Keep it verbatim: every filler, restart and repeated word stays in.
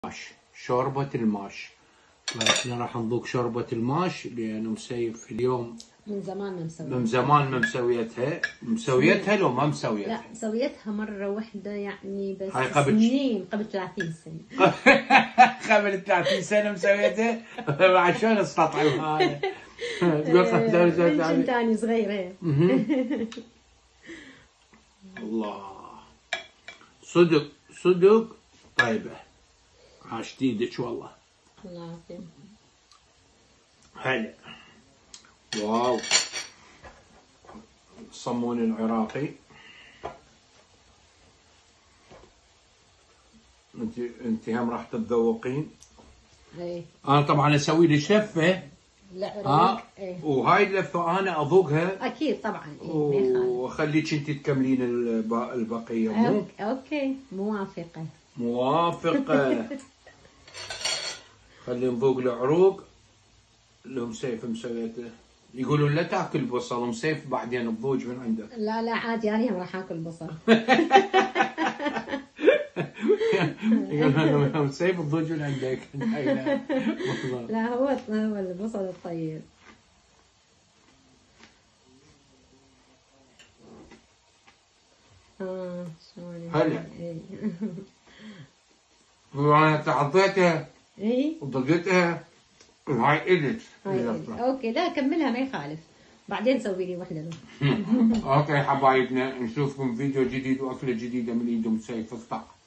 ماش شوربة الماش. احنا راح نذوق شوربة الماش لأنه مسيف اليوم من زمان ما مسويتها. من زمان ما مسويتها، مسويتها لو ما مسويتها؟ لا مسويتها مرة واحدة يعني بس هاي قبل سنين، قبل ثلاثين سنة. قبل ثلاثين سنة مسويتها؟ بعد شلون استطعم هذا؟ تقول قبل كنت ثاني صغيرة. الله صدق صدق طيبة، عاشت ايدك والله. الله يعافيك. هلا واو الصمون العراقي. انت انت هم راح تتذوقين. ايه انا طبعا اسوي لي شفه. لا ها ايه وهاي اللفه انا اذوقها اكيد طبعا. ايه واخليك انت تكملين الب... البقيه. مو اوكي موافقة موافقه. خلي نذوق العروق. لو مسيف مسويته يقولون لا تاكل بصل مسيف بعدين الضوج من عنده. لا لا عادي انا راح اكل بصل. يقولون مسيف الضوج من عندك. لا هو هو البصل الطيب. اه شلون هلا وانا تعطيتها اي وضقتها وهاي الك. اوكي لا كملها ما يخالف، بعدين سوي لي وحده. اوكي حبايبنا، نشوفكم فيديو جديد واكله جديده من ايد ام سيف. افتح